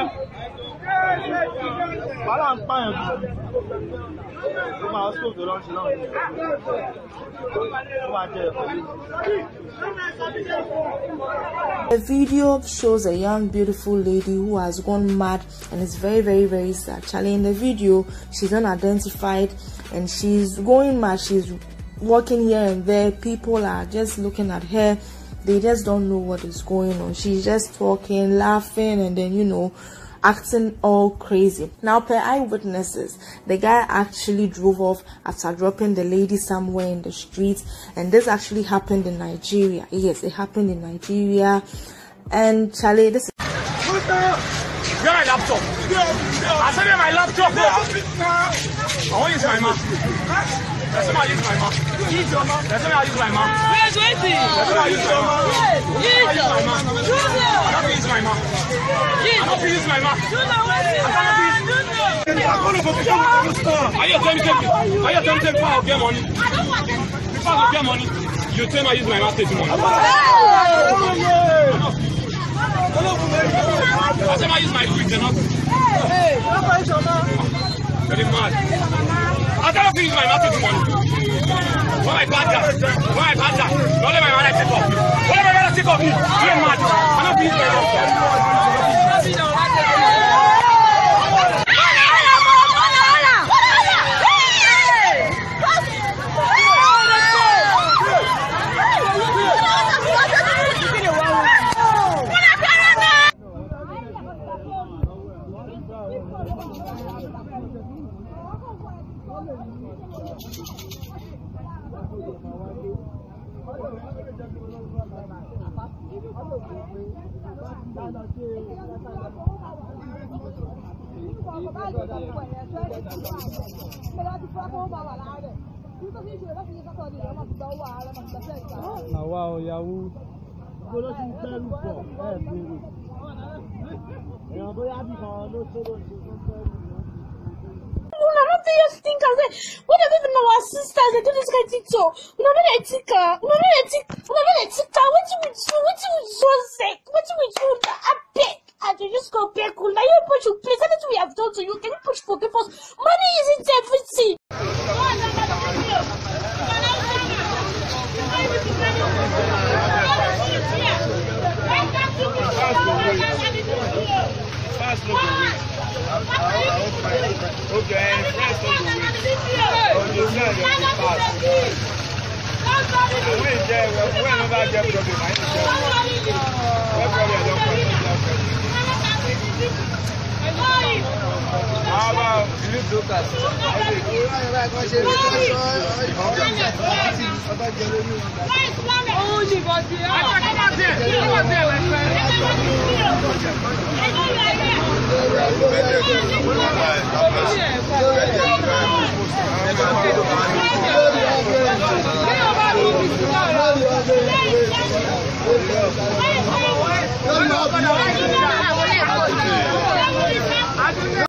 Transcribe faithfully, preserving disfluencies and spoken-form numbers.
The video shows a young beautiful lady who has gone mad, and it's very very very sad. Actually, in the video she's unidentified and she's going mad. She's walking here and there. People are just looking at her. They just don't know what is going on. She's just talking, laughing, and then, you know, acting all crazy. Now, per eyewitnesses, the guy actually drove off after dropping the lady somewhere in the streets, and this actually happened in Nigeria. Yes, it happened in Nigeria. And Charlie, this is Where my laptop? I said where my laptop. I want to use my mouth. That's why I use my mouth. That's why I use my mouth. Where's waiting? That's why I use my mouth. Use I use my mouth. I don't use my mouth. I don't use my mouth. Are you telling me? Are you telling me if I get money? If I get money, you tell me I use my mouth to take money. I said I use my quick enough. Hey, very mad. I don't use my mouth to take money. When I bad that, when I bad that, don't let my mother take off me. Don't let my mother take off me. You're mad. I don't use my mouth. Now, wow, Yahoo. I don't think you think as we don't even know our sisters. They do this kind of thing. So we don't know the ticker. We don't know the ticker. We don't know the ticker. What do we do? What do we do? What do we do? I beg. And you just go beg. Now you push your place. Anything we have done to you, can you push forgive us? Money isn't everything. Okay, friends don't do it. On the side of the past. And when it's there, whenever I get problem, I need to tell you. What problem I don't find how about you look at oh, she was here. Come on there. Come on there, my friend. Come on.